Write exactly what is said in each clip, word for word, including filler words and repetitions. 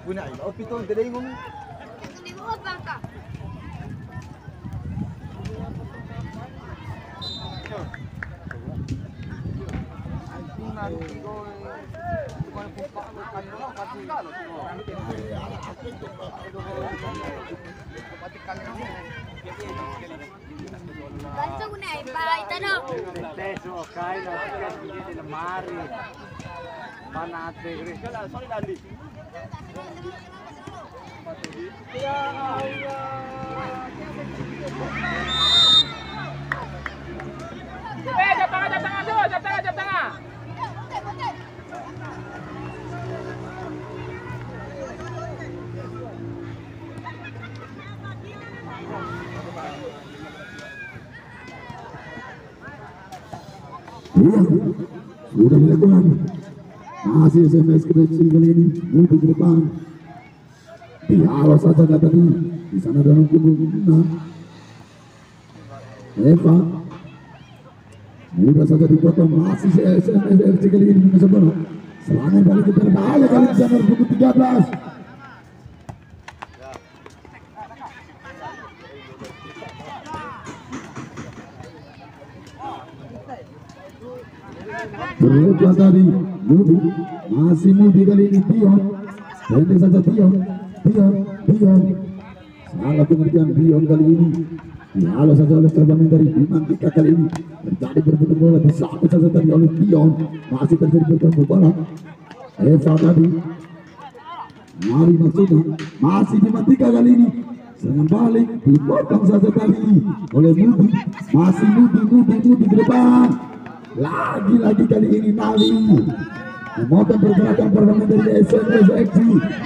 Punya oh pitol dari ngomong. Di bawah bangka. Basta guna ay pa itanong. Teso kay na kasi di mari. Panate gre. Sorry Dandi. Eh, jab tengah, jab tengah tuh, jab tengah, jab tengah. Iya, sudah dilakukan. Masih S M S kecil kali ini untuk ke depan. Diawas saja kata ini. Di sana dalam kubu benar. Eva, mudah saja dipotong. Masih S M S F C kali ini mengesap bola. Serangan balik ke berbahaya kali di sana kubu tiga belas. Berlepas tadi Mudi, masih Mudi kali ini Dion, pendek saja Dion, Dion, Dion. Salah pengertian Dion kali ini. Dihalau saja oleh terbang dari Dimantika kali ini. Terjadi berputar bola disabet saja tadi oleh Dion. Masih terjadi berputar bola. Eva tadi. Mari maksudnya masih Dimantika kali ini. Serangan balik dipotong saja tadi oleh Mudi. Masih Mudi, Mudi, Mudi ke depan. Lagi-lagi kali ini Nali memotong pergerakan permainan dari S M S F C.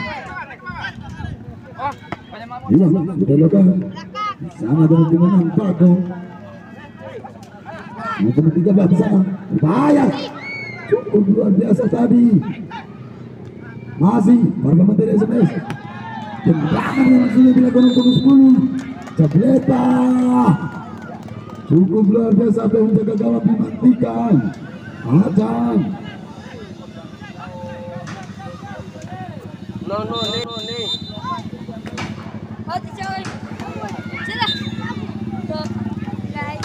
Iya, sudah lakukan. Di sana dengan timunan Bagong. Nomor tiga belas di sana. Bahaya. Cukup luar biasa tadi. Masih permainan dari S M S. Tendangan yang sudah dilakukan untuk sepuluh. Jableta. Cukup luar biasa untuk menjaga gawang dimatikan. Ajan. No no nih no nih. Oh, coy. Sudah. Tuh, guys.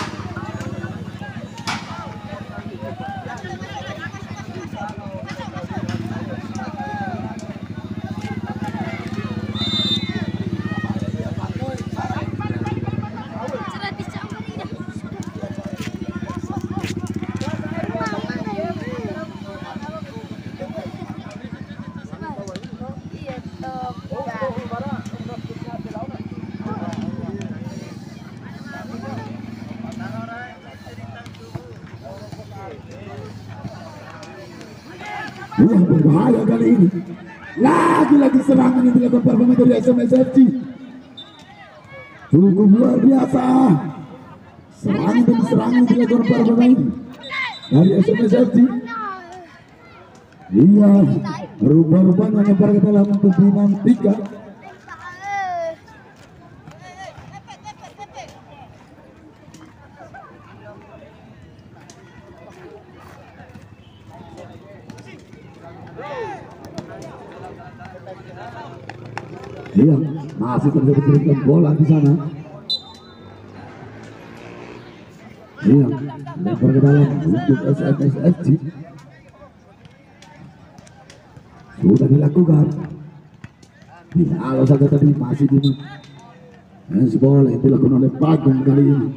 Wah, berbahaya kali ini. Lagi-lagi serangan yang dilakukan performa dari S M S F C. Cukup luar biasa. Serangan dan serangan yang dilakukan performa ini dari S M S F C. Iya, rubah-rubahnya lempar ke dalam untuk Dimantika. Iya, masih terjadi perebutan bola di sana. Iya, lempar ke dalam untuk S M S F C. Sudah dilakukan. Dihalau saja tadi masih di hands bola yang dilakukan oleh Bagong kali ini.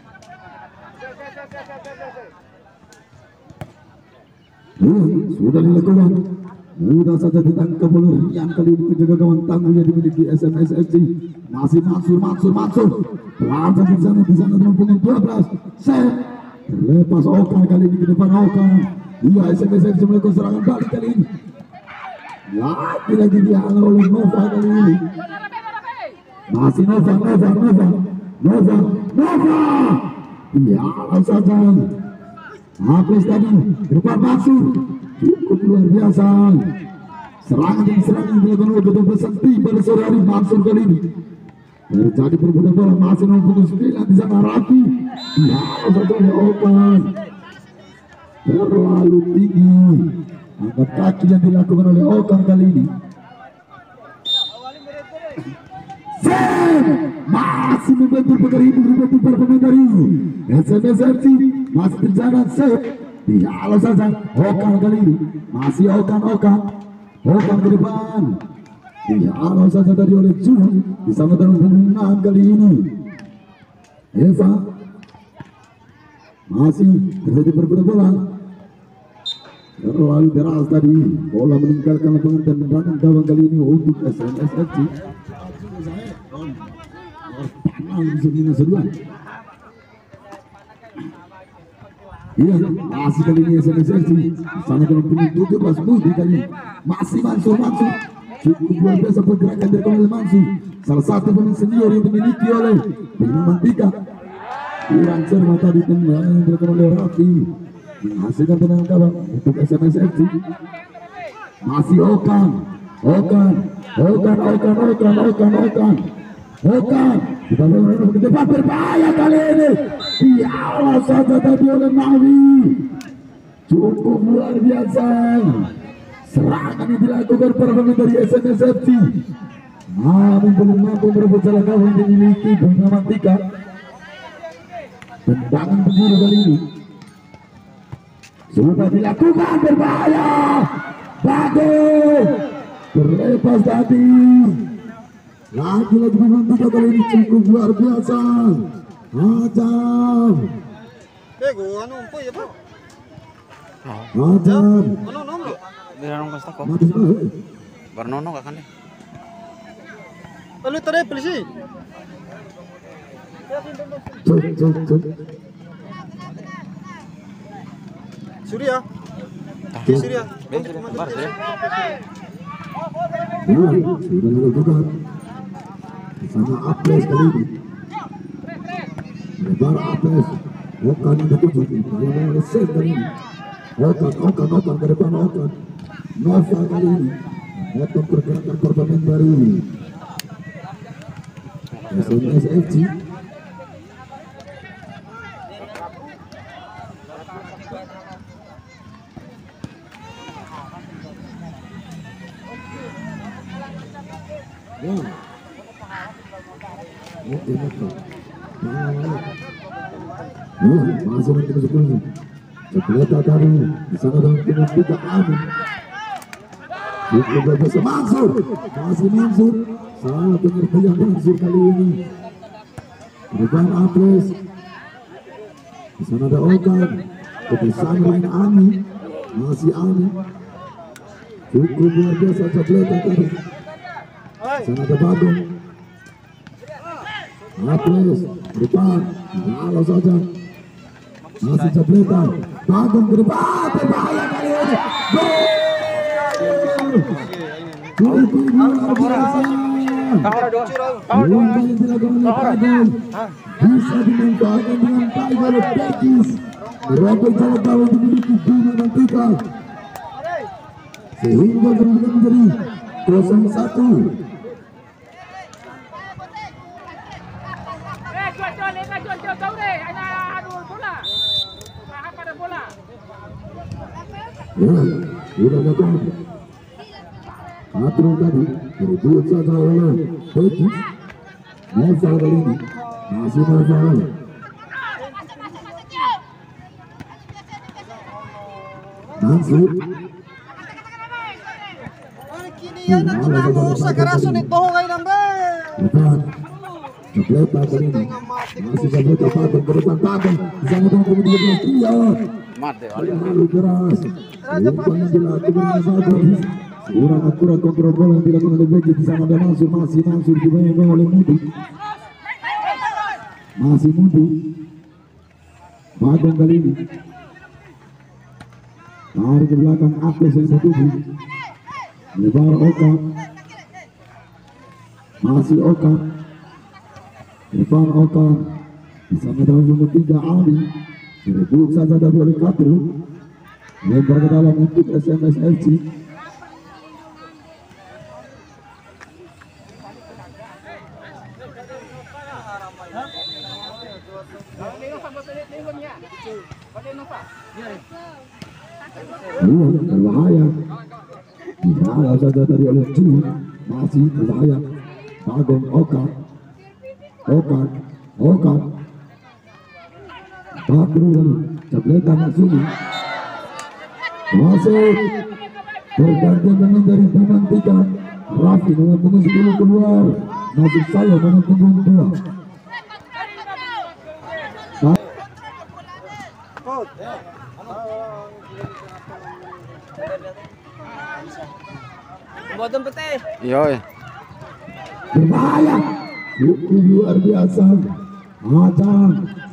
Uh, sudah dilakukan. Mudah saja ditangkap oleh Rian kali ini penjaga gawang tangguh yang dimiliki S M S F C. Masih Mansur, Mansur, Mansur. Pelan saja di sana, di sana dengan punggung dua belas. Set. Terlepas Oka kali ini ke depan Oka. Iya, S M S F C melakukan serangan balik kali ini. Lagi-lagi dihalau oleh Nova kali ini. Masih Nova, Nova, Nova, Nova, Nova. Dihalau saja. Habis tadi depan Mansur. Cukup luar biasa. Serangan dan serangan yang dilakukan oleh kedua belas tim pada sore hari Mansur kali ini. Terjadi perebutan bola masih nomor punggung sembilan di sana Rafi. Dihalau saja oleh Okan. Terlalu tinggi angkat kaki yang dilakukan oleh Okan kali ini. Sen masih membentur pekerjaan itu membentur para pemain dari S M S F C masih berjalan set dihalau saja Okan kali ini masih Okan Okan Okan ke depan dihalau saja tadi oleh Jun bersama dengan penggunaan kali ini Eva masih terjadi perebutan bola terlalu deras tadi bola meninggalkan lapangan dan tendangan gawang kali ini untuk S M S F C. Iya, masih kali ini S M S F C sama dengan pemain tujuh belas Budi kali masih Mansur Mansur cukup luar biasa pergerakan dari oleh Mansur, salah satu pemain senior yang dimiliki oleh Bima Mantika. Kurang cermat tadi tendangan yang dilakukan oleh Raffi menghasilkan tendangan gawang untuk S M S F C. Masih Okan Okan Okan Okan Okan Okan Okan Okan kita lihat ke depan berbahaya kali ini diawas saja tadi oleh Nawi, cukup luar biasa serangan yang dilakukan para pemain dari S M S F C namun belum mampu merebut salah gawang yang dimiliki Bima Mantika. Tendangan penjuru kali ini sudah dilakukan berbahaya, bagus terlepas tadi lagi-lagi Bima Mantika kali ini cukup luar biasa ajam ajam mati sekali Barnono gak kan deh? Lalu tadi polisi. cuk cuk cuk Surya. Di Surya. Bar Surya. ya sudah dilakukan bersama Aples kali ini lebar Aples Okan yang ketujuh kalau mau oleh Sen kali ini Okan Okan Okan ke depan Okan Nova kali ini memotong pergerakan permanen dari S M S F C. Ya, oke oke. Ya, masih nanti masuk dulu. Sekeleta tadi di sana dengan dengan tiga Amin. Cukup berbisa Mansur, masih Mansur. Salah pengertian Mansur kali ini. Depan Aples. Di sana ada Okan. Kepisahan dengan Ami, masih Ami. Cukup luar biasa Sekeleta tadi. Sana ada Bagong Aples depan kalau saja masih Sekeleta Bagong ke depan berbahaya kali ini gol cukup luar biasa umpan yang dilakukan oleh Bagong bisa dimanfaatkan dengan baik oleh Bekis merobek jalan gawang dimiliki Bima Mantika sehingga kemudian menjadi kosong satu. Ya, sudah dapat Katro tadi direbut saja oleh Bekis. Nova kali ini masih Nova Mansur Yan na tunamo sa karaso ni Toho kay Nambe. depan Sekeleta kali ini masih Sekeleta Bagong ke depan Bagong bersama dengan kemudian Trion Mate, terlalu keras umpan yang dilakukan oleh Bagong kurang akurat kontrol bola yang dilakukan oleh Bekis. Di sana ada Mansur masih Mansur dibayangkan oleh Mudi masih Mudi Bagong kali ini tarik ke belakang Aples yang tertuju lebar Okan masih Okan depan Okan bersama dengan nomor tiga Ali direbut saja dari oleh Katro lebar ke dalam untuk S M S F C. Luar berbahaya dihalau saja tadi oleh Jun masih berbahaya Bagong Okan, Okan, Okan. Badru lalu ceplekan Matsumi. Masuk bergantian dengan dari pemain tiga. Raffi dengan punggung sepuluh keluar. Masuk saya dengan punggung dua. Buatan putih. Yoi. Berbahaya, cukup luar biasa. Macam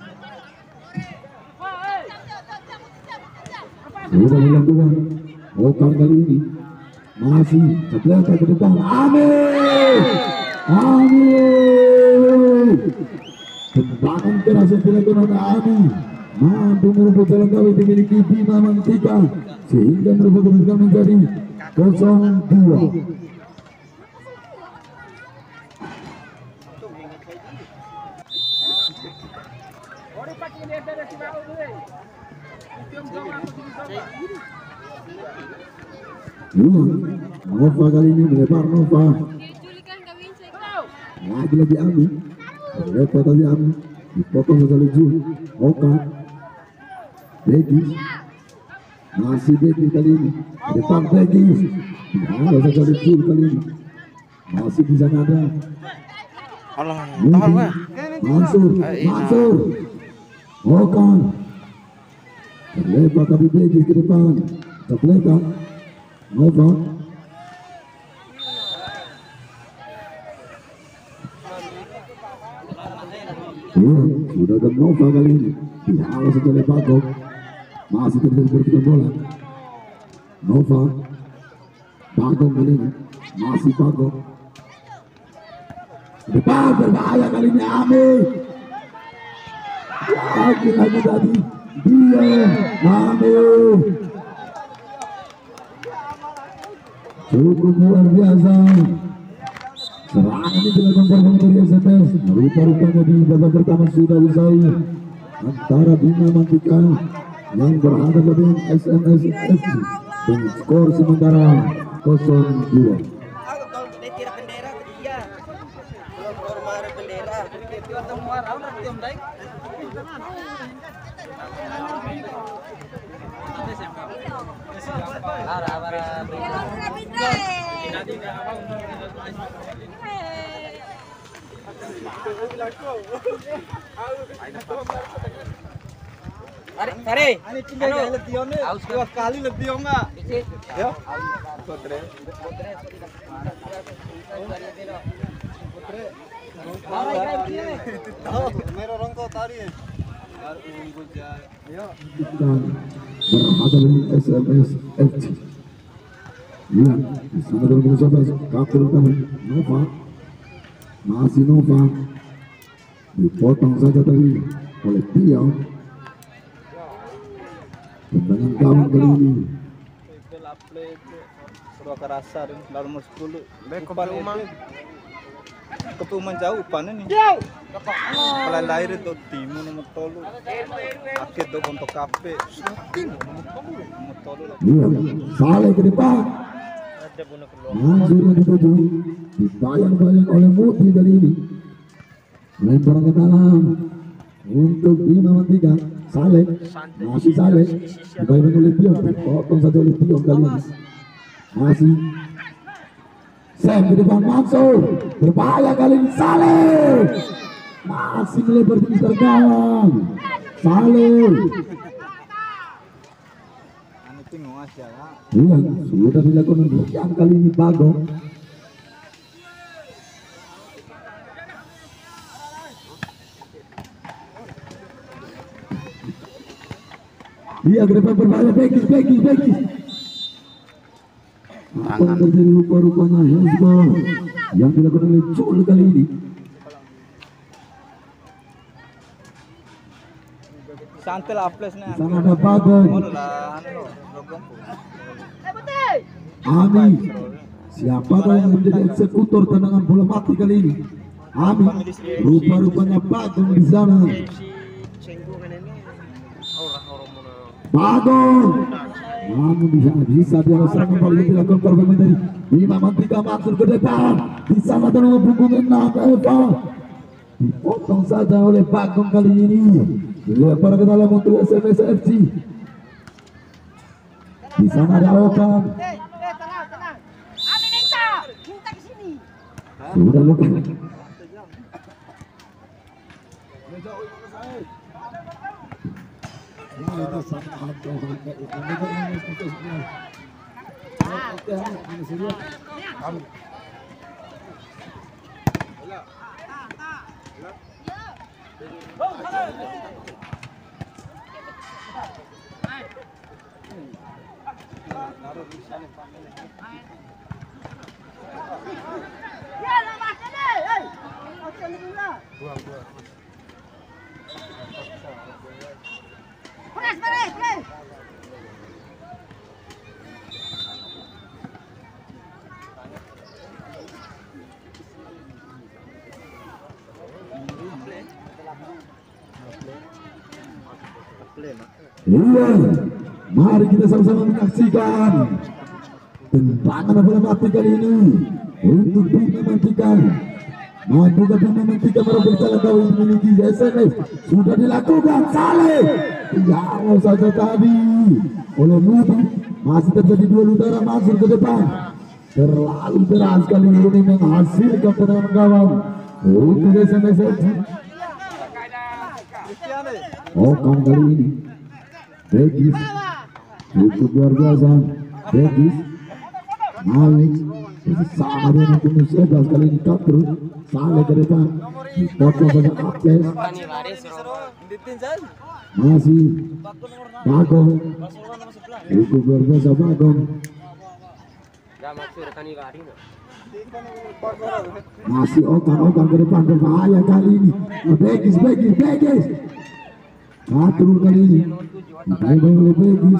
sudah dilakukan. Okan kali ini masih ceplekan ke depan. Amin, Amin. Tendangan keras yang dilakukan oleh Amin mampu merebut jalan gawai dimiliki Bima Mantika sehingga merebut kedudukan menjadi kosong dua. Nova kali ini melebar Nova. Lagi-lagi Ami. Repot tadi Ami. Dipotong sekali Jul. Oka. Begi. Masih Begi kali ini. Depan Begi. Ada sekali Jul kali ini. Masih bisa nada. Allah, tahan gue. Mansur. Mansur. Oka. Terlepas tadi Begi ke depan. Ceplekan. Nova. Ya, sudah ke Nova kali ini. Dihalau saja oleh Bagong. Masih terjadi berputar bola. Nova. Bagong kali ini. Masih Bagong. Depan berbahaya kali ini Amin. Lagi-lagi tadi. Dia. Amin. Cukup luar biasa. Serangan ini dilakukan performa dari S M S. Rupa-rupanya di babak pertama sudah usai antara Bima Mantika yang berhadapan dengan S M S F C dengan skor sementara kosong dua. Tari, anu, aus dua kali lebih enggak? Ya. Putre. Merong kau tari. Berhadapan dengan S M S F C. Ya, bersama dengan pengurus kapten utama Nova. Masih Nova. Dipotong saja tadi oleh Tiao. Tendangan kawan kali ini. Kerasa lalu nomor sepuluh. Depan rumah. Ketuman jauh pan ini. Kalau lahir itu timu nomor tolu. Akhir itu untuk kafe. Nomor tolu. Iya, Saleh ke depan. Mansur yang dituju dibayang-bayang oleh Muti kali ini. Lempar ke dalam untuk Bima Mantika. Saleh, masih Saleh dibayang oleh Tion. Dipotong saja oleh Tion kali ini. Masih Sam di depan Mansur. Berbahaya kali ini Saleh. Masih melebar di tergawang. Saleh. Iya, sudah dilakukan yang kali ini Bagong. Iya, ke depan berbahaya Begi, Begi, Begi. Apa yang terjadi rupa-rupanya Hezbollah yang dilakukan oleh Jul kali ini. Santel aplasnya. Sana ada Bagong. Ami. Siapakah yang menjadi eksekutor tendangan bola mati kali ini? Ami. Rupa-rupanya Bagong di sana. Bagong. namun bisa bisa dia serangan balik dilakukan permain dari Bima Mantika masuk ke depan. Di sana terlalu punggung enam Eva dipotong saja oleh Bagong kali ini. Dilempar ke dalam untuk S M S F C. Di sana ada Okan. Sudah luka. Iya, mari kita sama-sama menyaksikan tendangan bola mati kali ini untuk Bima Mantika. Mampukah Bima Mantika merebut salah gawang memiliki S M S? Sudah dilakukan Saleh. Jauh saja tadi oleh Mutu. Masih terjadi dua udara masuk ke depan. Terlalu keras kali ini menghasilkan tendangan gawang untuk S M S. Okan kali ini Begis cukup luar biasa. Begis Malik sama dengan Kunus Ebas kali ini kabur. Saleh ke depan dipotong saja Akes. Masih Bagong cukup luar biasa Bagong. Masih Okan Okan ke depan berbahaya kali ini. Begis Begis Begis Katur kali ini dipakai oleh Begis.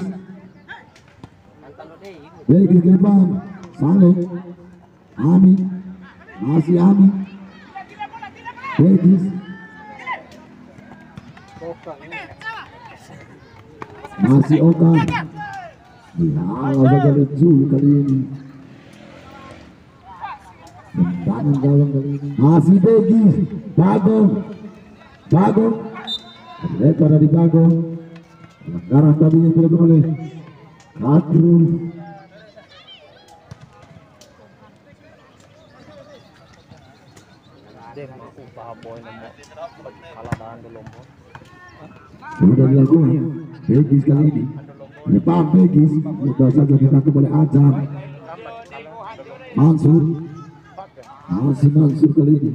Begis ke depan Saleh Ami masih Ami Begis masih Okan. Dihalau saja oleh Zul kali ini. Tendangan gawang kali ini masih Begis. Bagong Bagong lebar dari Bagong. Pelanggaran tadi yang dilakukan oleh Katrul. Sudah dilakukan Begis kali ini. Depan Begis sudah saja ditangkap oleh Azam. Mansur masih Mansur kali ini.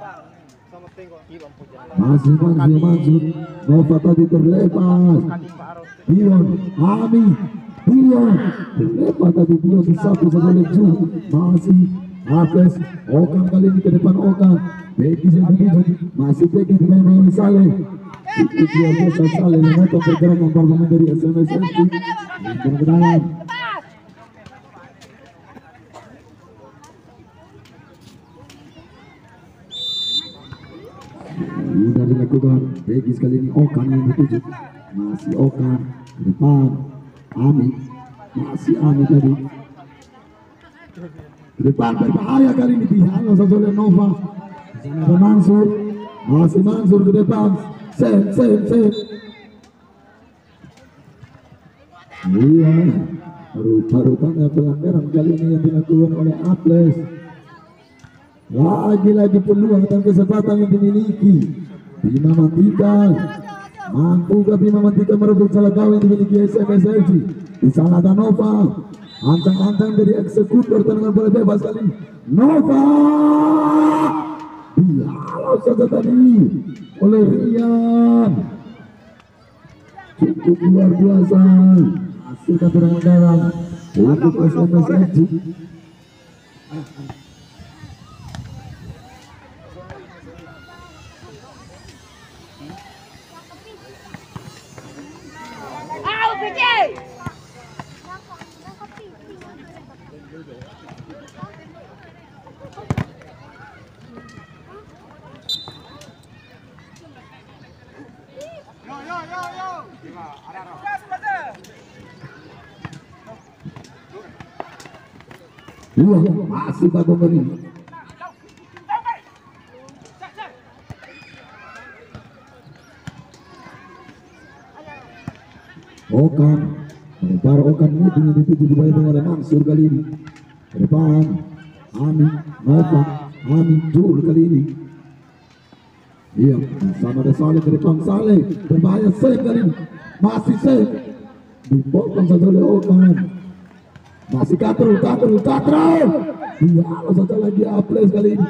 Masih Mansur Mansur Nova tadi terlepas. Dion Ami Dion terlepas tadi Dion disapu saja oleh Ju. Masih Akes Okan kali ini ke depan Okan. Begis yang begitu masih Begis dimainkan oleh Saleh. Itu dia biasa Saleh memotong pergerakan permain dari S M S F C. Ke dalam. Sudah dilakukan Begis kali ini. Okan yang dituju. Masih Okan ke depan. Ami masih Ami tadi ke depan berbahaya kali ini. Dihalau saja oleh Nova. Ada Mansur masih Mansur ke depan. Sen sen sen. Iya, rupa-rupanya pelanggaran kali ini yang dilakukan oleh Aples. Lagi-lagi peluang dan kesempatan yang dimiliki Bima Mantika. Mampukah Bima Mantika merebut salah gawang yang dimiliki S M S F C? Di sana ada Nova. Ancang-ancang dari eksekutor tendangan bola bebas kali ini. Nova dihalau saja tadi oleh Rian. Cukup luar biasa hasilkan tendangan gawang untuk S M S F C. Dua masih bagus kali ini. Okan melebar Okan Mudi yang dituju dibayar oleh Mansur kali ini. Ke depan Amin Nova Amin Jul kali ini. Iya, sama ada Saleh ke depan, Saleh berbahaya, save kali ini, masih save, dipotong saja oleh Okan, masih Katrul, Katrul, Katrul, iya, kalau saja lagi Aples kali ini,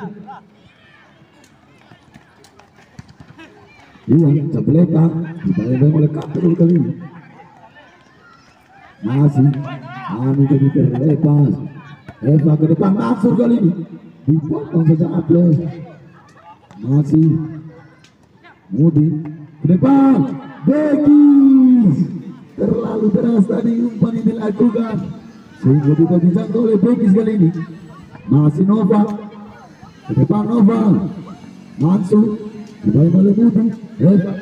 iya, Capleta dibayar oleh Katrul kali ini, masih, Amin tadi terlepas, Eva ke depan, Mansur kali ini, dipotong saja Aples, masih Mudi ke depan, Begis terlalu deras tadi umpan yang dilakukan sehingga tidak dijangkau oleh Begis kali ini. Masih Nova ke depan, Nova Mansur dibayar oleh Mudi, Eva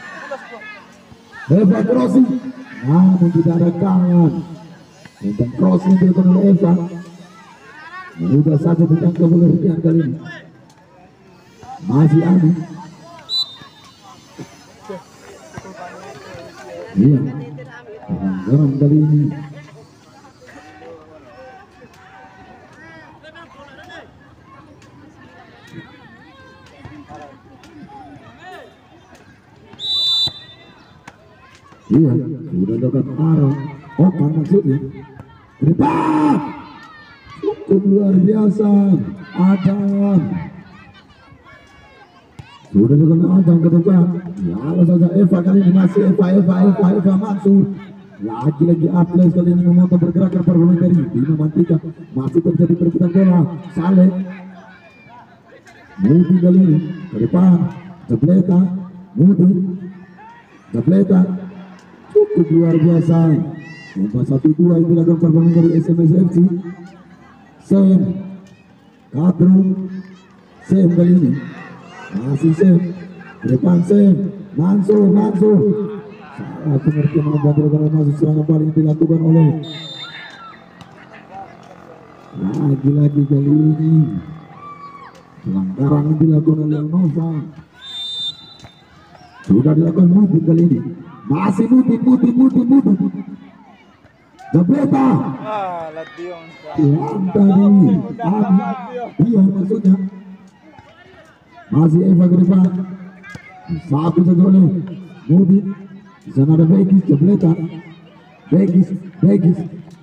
Eva crossing namun tidak ada tangan tentang crossing yang dilakukan oleh Eva, mudah saja dijangkau oleh Rupiah kali ini. Masih Ami. Iya, pelanggaran kali ini. Iya, sudah dekat arah. Okan maksudnya. Ke depan. Cukup luar biasa. Adam. Sudah juga Adam ke depan. Ya Allah saja Eva kali ini masih Eva Eva Eva Eva Mansur. Lagi-lagi Aples kali ini memotong pergerakan permain dari Bima Mantika. Masih terjadi perebutan bola. Saleh Mudi kali ini ke depan. Capleta Mudi Capleta cukup luar biasa. Umpan satu dua yang dilakukan permain dari S M S F C. Sem Katrul Sem kali ini masih Sem ke depan, Sem Mansur Mansur salah pengertian membantu masuk serangan paling dilakukan oleh lagi-lagi kali ini pelanggaran yang dilakukan oleh Nova. Sudah dilakukan Mudi kali ini, masih Mudi Mudi Mudi Mudi Capleta Ah, Lation. Tuhan tadi Abi iya maksudnya masih Eva ke depan, satu saja oleh Mudi. Di sana ada Begis, Capleta Begis Begis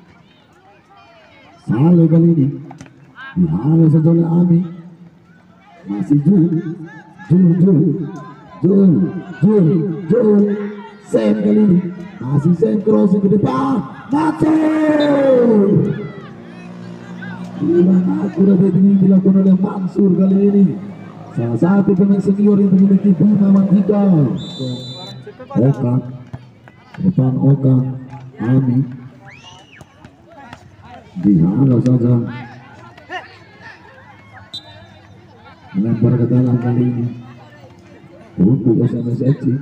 Saleh kali ini dihalau saja oleh Ami, masih Jul Jul Jul Jul Jul Jul Sam kali ini masih Sam crossing ke depan, Mansur hilang akurat ini dilakukan oleh Mansur kali ini, salah satu pemain senior yang dimiliki Bima Mantika. Oka depan, Oka Ami dihalau saja, melempar ke dalam kali ini untuk S M S F C.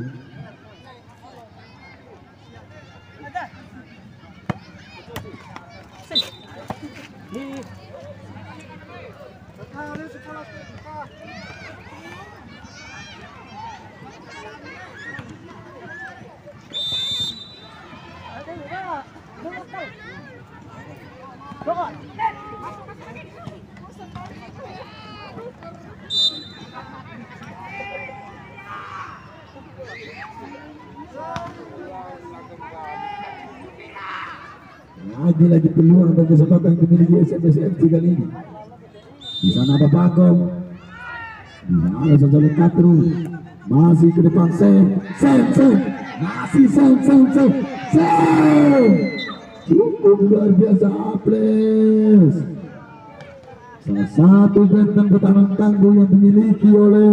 Lagi-lagi peluang dan kesempatan yang dimiliki S M S F C kali ini. Di sana ada Bagong, di mana saja oleh Katrul, masih ke depan Sam, Sam, Sam, masih Sam, Sam, Sam, Sam, cukup luar biasa Aples. Salah satu benteng pertahanan tangguh yang dimiliki oleh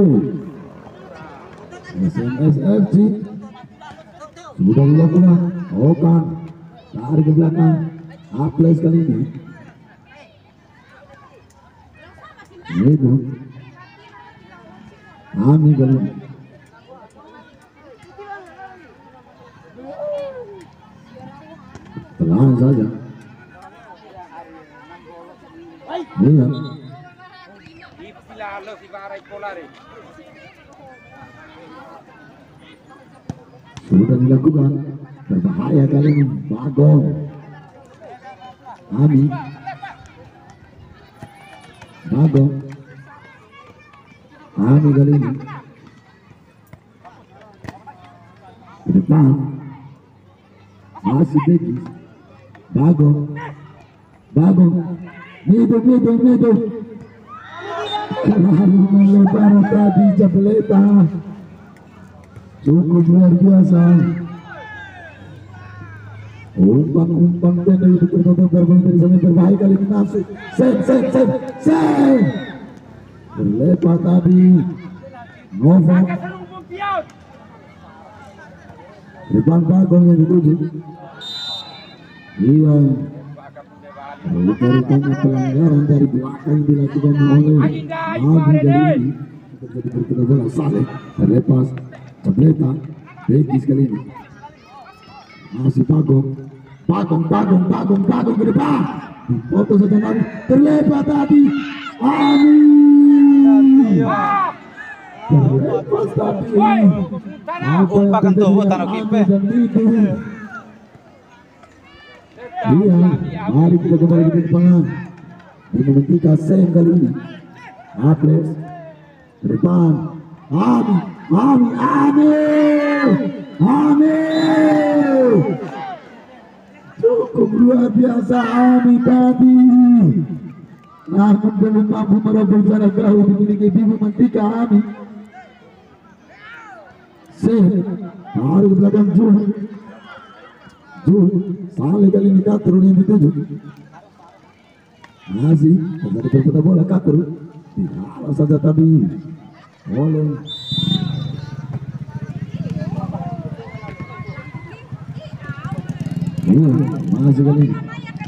S M S F C. Sudah dilakukan Okan tarik ke belakang, Aples kali ini itu Ami kali ini pelan saja Iya. Sudah dilakukan, berbahaya kali ini. Bagong, Ami, Bagong, Ami kali ini. Ke depan, masih Begis, Bagong, Bagong, hidup, hidup, hidup. Terlalu melebar tadi Jableta. Cukup luar biasa. Umpan-umpan pendek itu tertutup berbalik dari sana berbahaya kali ini masuk. Save, save, save, save. Berlepas tadi Nova. Depan Bagong yang dituju. Iya. Rupa-rupanya pelanggaran dari belakang dilakukan oleh Abi kali ini. Terjadi berkena bola Saleh. Terlepas Jableta. Begis kali ini. Masih Bagong, Bagong, Bagong, Bagong, Bagong ke depan. Dipoto saja Nabi. Terlepas tadi Ami. Terlepas tadi. Umpan tuh tanah kipe. Iya, mari kita kembali ke depan. Dengan tiga sen kali ini. Atles ke depan. Ami, Ami, Ami, Ami. Cukup luar biasa Ami tadi. Namun belum mampu merobek jarak jauh dimiliki Bima Mantika Ami. Sen, mari ke belakang Jul. Jul, Saleh kali ini Katur yang dituju. Masih terjadi perputaran bola Katur. Dihalau saja tadi oleh iya, masih kali ini.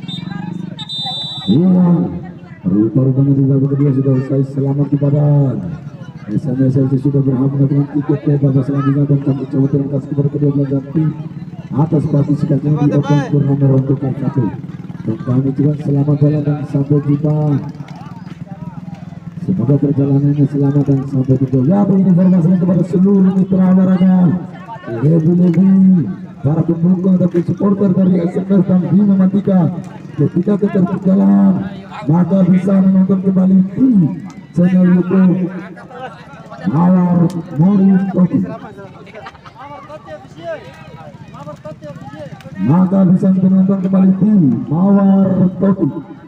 Iya, rupa-rupanya di babak kedua sudah selesai. Selamat kepada S M S L C sudah berhak dengan tiket ke babak selanjutnya dan kami coba terima kasih kepada kedua belah ganti atas partisipasinya di open turnamen untuk K satu. Dan kami juga selamat jalan dan sampai jumpa. Semoga perjalanannya selamat dan sampai tujuan. Ya, ini informasi kepada seluruh mitra olahraga, lebih-lebih para pendukung dan supporter dari S M S dan Bima Mantika. Ketika kita berjalan, maka bisa menonton kembali di channel YouTube Mawar Mori Toki. Maka bisa menonton kembali di Mawar Toki.